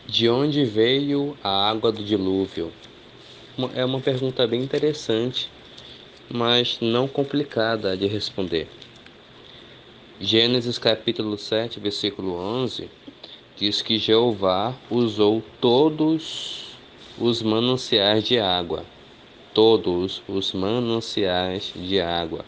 De onde veio a água do dilúvio? É uma pergunta bem interessante, mas não complicada de responder. Gênesis capítulo 7, versículo 11, diz que Jeová usou todos os mananciais de água, todos os mananciais de água,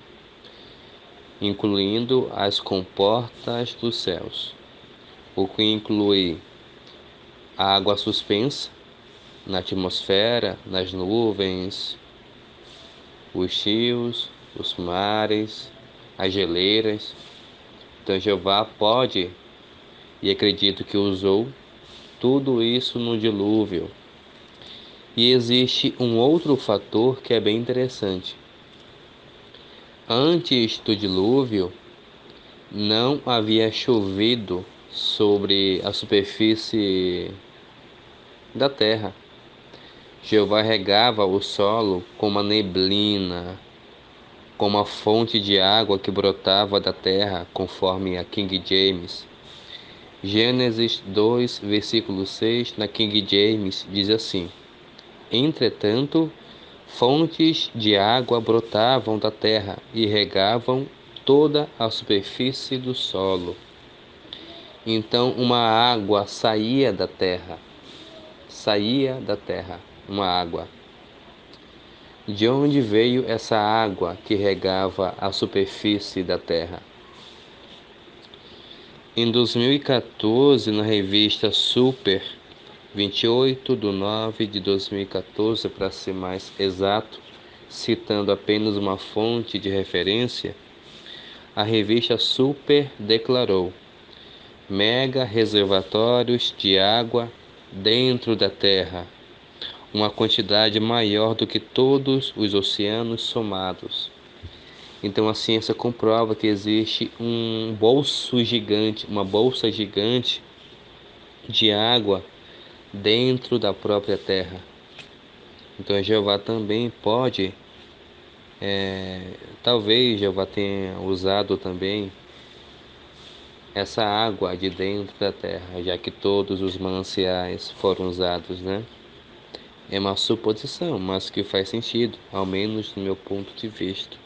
incluindo as comportas dos céus, o que inclui a água suspensa na atmosfera, nas nuvens, os rios, os mares, as geleiras. Então Jeová pode, e acredito que usou, tudo isso no dilúvio. E existe um outro fator que é bem interessante. Antes do dilúvio, não havia chovido sobre a superfície da terra. Jeová regava o solo com uma neblina, com uma fonte de água que brotava da terra, conforme a King James. Gênesis 2, versículo 6, na King James, diz assim: Entretanto, fontes de água brotavam da terra e regavam toda a superfície do solo. Então, uma água saía da terra, uma água. De onde veio essa água que regava a superfície da terra? Em 2014, na revista Super, 28/9/2014, para ser mais exato, citando apenas uma fonte de referência, a revista Super declarou: mega reservatórios de água dentro da Terra, uma quantidade maior do que todos os oceanos somados. Então a ciência comprova que existe uma bolsa gigante de água dentro da própria Terra. Então Jeová também pode, talvez Jeová tenha usado também essa água de dentro da terra, já que todos os mananciais foram usados, né? É uma suposição, mas que faz sentido, ao menos no meu ponto de vista.